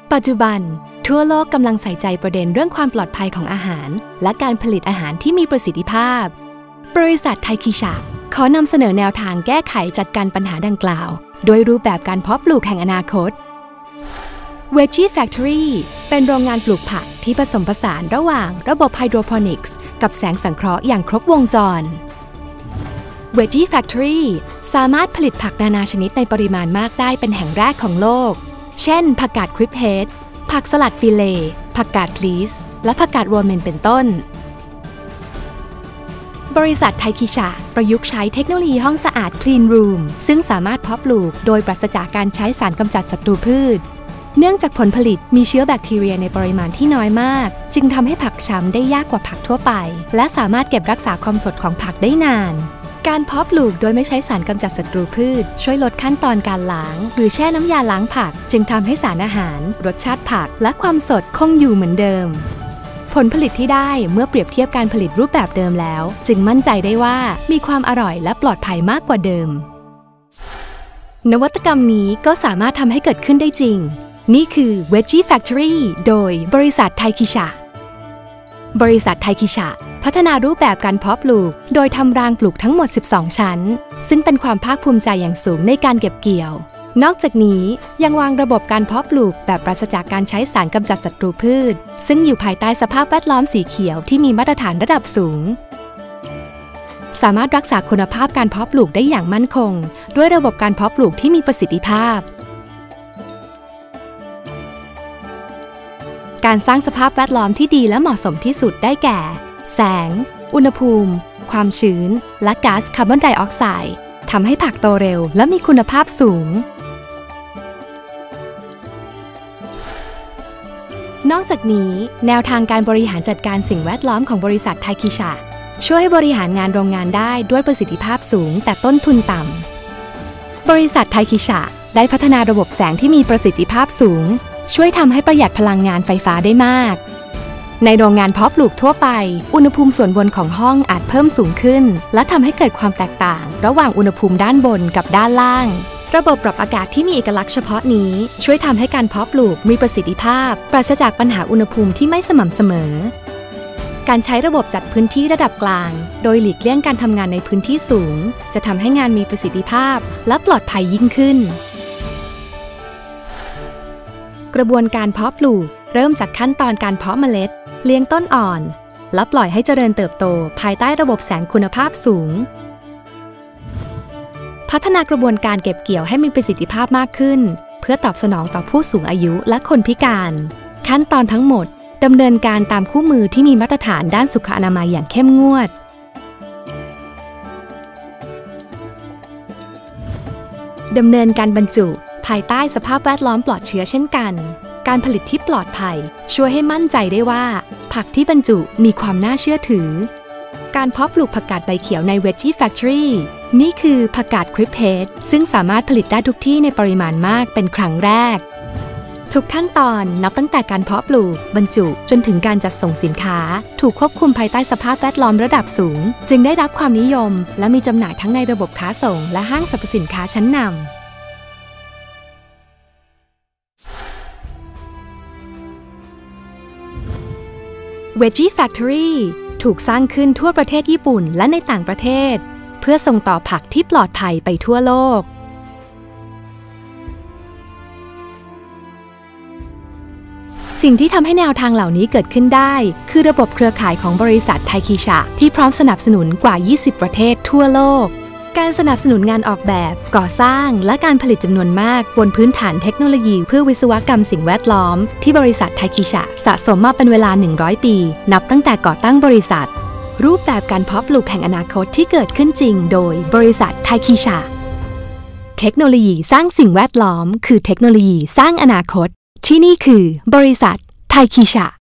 ปัจจุบันทั่วโลกกำลังใส่ใจประเด็นเรื่องความปลอดภัยของอาหารและการผลิตอาหารที่มีประสิทธิภาพบริษัทไทคิชะขอนำเสนอแนวทางแก้ไขจัดการปัญหาดังกล่าวโดยรูปแบบการเพาะปลูกแห่งอนาคต Veggie Factory เป็นโรงงานปลูกผักที่ผสมผสานระหว่างระบบไฮโดรโปนิกส์กับแสงสังเคราะห์อย่างครบวงจร Veggie Factory สามารถผลิตผักนานาชนิดในปริมาณมากได้เป็นแห่งแรกของโลกเช่นผักกาดคริปเฮดผักสลัดฟิเลผักกาดพลีสและผักกาดโรเมนเป็นต้นบริษัทไทคิชะประยุกต์ใช้เทคโนโลยีห้องสะอาด Clean Room ซึ่งสามารถเพาะปลูกโดยปราศจากการใช้สารกำจัดศัตรูพืชเนื่องจากผลผลิตมีเชื้อแบคทีเรียในปริมาณที่น้อยมากจึงทำให้ผักช้ำได้ยากกว่าผักทั่วไปและสามารถเก็บรักษาความสดของผักได้นานการเพาะปลูกโดยไม่ใช้สารกำจัดศัตรูพืชช่วยลดขั้นตอนการล้างหรือแช่น้ำยาล้างผักจึงทำให้สารอาหารรสชาติผักและความสดคงอยู่เหมือนเดิมผลผลิตที่ได้เมื่อเปรียบเทียบการผลิตรูปแบบเดิมแล้วจึงมั่นใจได้ว่ามีความอร่อยและปลอดภัยมากกว่าเดิมนวัตกรรมนี้ก็สามารถทำให้เกิดขึ้นได้จริงนี่คือ Veggie Factory โดยบริษัทไทคิชะบริษัทไทคิชะพัฒนารูปแบบการเพาะปลูกโดยทำรางปลูกทั้งหมด12ชั้นซึ่งเป็นความภาคภูมิใจอย่างสูงในการเก็บเกี่ยวนอกจากนี้ยังวางระบบการเพาะปลูกแบบปราศจากการใช้สารกำจัดศัตรูพืชซึ่งอยู่ภายใต้สภาพแวดล้อมสีเขียวที่มีมาตรฐานระดับสูงสามารถรักษาคุณภาพการเพาะปลูกได้อย่างมั่นคงด้วยระบบการเพาะปลูกที่มีประสิทธิภาพการสร้างสภาพแวดล้อมที่ดีและเหมาะสมที่สุดได้แก่แสงอุณหภูมิความชื้นและก๊าซคาร์บอนไดออกไซด์ทำให้ผักโตเร็วและมีคุณภาพสูงนอกจากนี้แนวทางการบริหารจัดการสิ่งแวดล้อมของบริษัทไทคิชะช่วยให้บริหารงานโรงงานได้ด้วยประสิทธิภาพสูงแต่ต้นทุนต่ำบริษัทไทคิชะได้พัฒนาระบบแสงที่มีประสิทธิภาพสูงช่วยทำให้ประหยัดพลังงานไฟฟ้าได้มากในโรงงานเพาะปลูกทั่วไปอุณหภูมิส่วนบนของห้องอาจเพิ่มสูงขึ้นและทำให้เกิดความแตกต่างระหว่างอุณหภูมิด้านบนกับด้านล่างระบบปรับอากาศที่มีเอกลักษณ์เฉพาะนี้ช่วยทำให้การเพาะปลูกมีประสิทธิภาพปราศจากปัญหาอุณหภูมิที่ไม่สม่ำเสมอการใช้ระบบจัดพื้นที่ระดับกลางโดยหลีกเลี่ยงการทำงานในพื้นที่สูงจะทำให้งานมีประสิทธิภาพและปลอดภัยยิ่งขึ้นกระบวนการเพาะปลูกเริ่มจากขั้นตอนการเพาะเมล็ดเลี้ยงต้นอ่อนและปล่อยให้เจริญเติบโตภายใต้ระบบแสงคุณภาพสูงพัฒนากระบวนการเก็บเกี่ยวให้มีประสิทธิภาพมากขึ้นเพื่อตอบสนองต่อผู้สูงอายุและคนพิการขั้นตอนทั้งหมดดำเนินการตามคู่มือที่มีมาตรฐานด้านสุขอนามัยอย่างเข้มงวดดำเนินการบรรจุภายใต้สภาพแวดล้อมปลอดเชื้อเช่นกันการผลิตที่ปลอดภัยช่วยให้มั่นใจได้ว่าผักที่บรรจุมีความน่าเชื่อถือการเพาะปลูกผักกาดใบเขียวใน Veggie Factory นี่คือผักกาดคริปเฮดซึ่งสามารถผลิตได้ทุกที่ในปริมาณมากเป็นครั้งแรกทุกขั้นตอนนับตั้งแต่การเพาะปลูกบรรจุจนถึงการจัดส่งสินค้าถูกควบคุมภายใต้สภาพแวดล้อมระดับสูงจึงได้รับความนิยมและมีจำหน่ายทั้งในระบบค้าส่งและห้างสรรพสินค้าชั้นนำVeggie Factory ถูกสร้างขึ้นทั่วประเทศญี่ปุ่นและในต่างประเทศเพื่อส่งต่อผักที่ปลอดภัยไปทั่วโลกสิ่งที่ทำให้แนวทางเหล่านี้เกิดขึ้นได้คือระบบเครือข่ายของบริษัทไทคิชะที่พร้อมสนับสนุนกว่า 20 ประเทศทั่วโลกการสนับสนุนงานออกแบบก่อสร้างและการผลิตจำนวนมากบนพื้นฐานเทคโนโลยีเพื่อวิศวกรรมสิ่งแวดล้อมที่บริษัทไทคิชะสะสมมาเป็นเวลา100 ปีนับตั้งแต่ก่อตั้งบริษัทรูปแบบการเพาะปลูกแห่งอนาคตที่เกิดขึ้นจริงโดยบริษัทไทคิชะเทคโนโลยีสร้างสิ่งแวดล้อมคือเทคโนโลยีสร้างอนาคตที่นี่คือบริษัทไทคิชะ